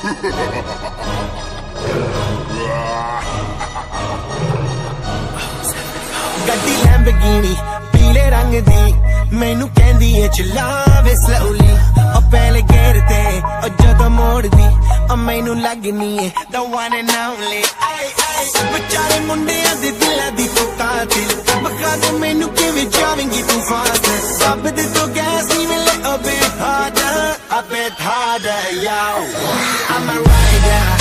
ਗੱਡੀ ਲੈਂਬਰਗਿਨੀ ਪੀਲੇ ਰੰਗ ਦੀ ਮੈਨੂੰ ਕਹਿੰਦੀ ਏ ਚਲਾਵੇ slowly ਉਹ ਪਹਿਲੇ ਗੇਰ ਤੇ ਉਹ ਜਦੋਂ ਮੋੜਦੀ ਉਹ ਮੈਨੂੰ ਲੱਗਨੀ ਏ the one and only ਵਿਚਾਰੇ ਮੁੰਡਿਆਂ ਦੇ ਦਿਲਾਂ ਦੀ ਤੂੰ ਕਾਤਿਲ ਬਖਾ ਦੇ ਮੈਨੂੰ ਕਿਵੇਂ ਜਾਵੇਂਗੀ ਤੂੰ ਫਾਸਟ ਸਭ ਦੇ ਤੋਂ ਗੈਸ ਨਹੀਂ ਮਿਲੇ a bit harder yo I'm a rider